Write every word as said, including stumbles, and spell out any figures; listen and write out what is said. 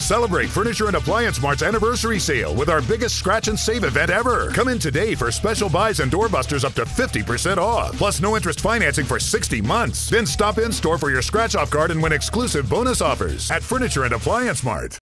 Celebrate Furniture and Appliance Mart's anniversary sale with our biggest scratch and save event ever. Come in today for special buys and doorbusters up to fifty percent off, plus no interest financing for sixty months. Then stop in store for your scratch off card and win exclusive bonus offers at Furniture and Appliance Mart.